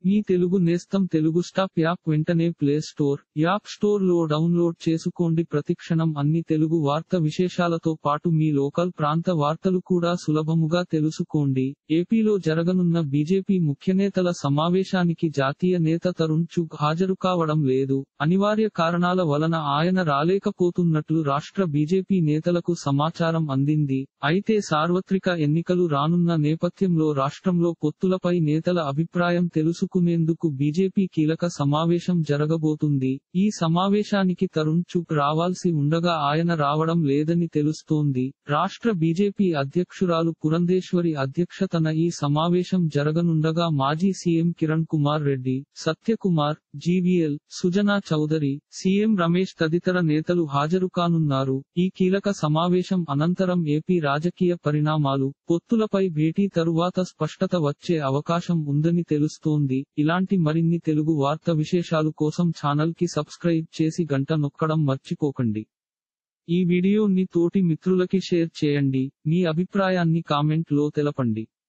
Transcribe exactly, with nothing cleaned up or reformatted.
మీ తెలుగు నేస్తం Telugu stop app వెంటనే play store, app store లో డౌన్లోడ్ చేసుకోండి. ప్రతిక్షణం అన్ని తెలుగు వార్త విశేషాలతో పాటు మీ లోకల్ ప్రాంత వార్తలు కూడా సులభముగా తెలుసుకోండి. ఏపీలో జరగనున్న బీజేపీ ముఖ్యనేతల సమావేశానికి జాతీయ నేత తరుణ్ చుగ్ హాజరు కావడం లేదు. అనివార్య కారణాల వలన ఆయన రాలేకపోతున్నట్లు రాష్ట్ర బీజేపీ నేతలకు సమాచారం అందింది. అయితే సార్వత్రిక ఎన్నికలు రానున్న నేపథ్యంలో రాష్ట్రంలో పొత్తులపై నేతల అభిప్రాయం తెలుసు కునేందుకు బీజేపీ కీలక సమావేశం జరగబోతుంది. ఈ సమావేశానికి తరుణ్ చుగ్ రావాల్సి ఉండగా ఆయన రావడం లేదని తెలుస్తోంది. రాష్ట్ర బీజేపీ అధ్యక్షురాలు పురంధేశ్వరి అధ్యక్షతన ఈ సమావేశం జరగనుండగా మాజీ CM Kiran Kumar Reddy, Satyakumar, GVL, Sujana Chowdary, CM Ramesh తదితర నేతలు హాజరు కానున్నారు. ఈ కీలక సమావేశం అనంతరం ఏపీ రాజకీయ పరిణామాలు, పొత్తులపై భేటీ తరువాత స్పష్టత వచ్చే అవకాశం ఉందని తెలుస్తోంది. ఇలాంటి మరిన్ని తెలుగు వార్త విశేషాలు కోసం ఛానల్ కి సబ్స్క్రైబ్ చేసి గంట నొక్కడం మర్చిపోకండి. ఈ వీడియోని తోటి మిత్రులకి షేర్ చేయండి. మీ అభిప్రాయాన్ని కామెంట్ లో తెలపండి.